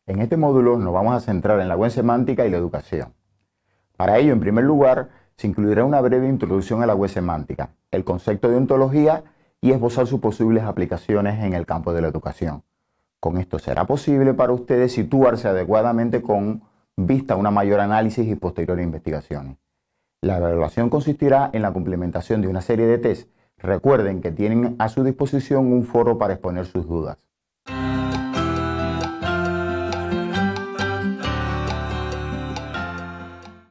En este módulo nos vamos a centrar en la web semántica y la educación. Para ello, en primer lugar, se incluirá una breve introducción a la web semántica, el concepto de ontología y esbozar sus posibles aplicaciones en el campo de la educación. Con esto será posible para ustedes situarse adecuadamente con vista a una mayor análisis y posteriores investigaciones. La evaluación consistirá en la complementación de una serie de tests. Recuerden que tienen a su disposición un foro para exponer sus dudas.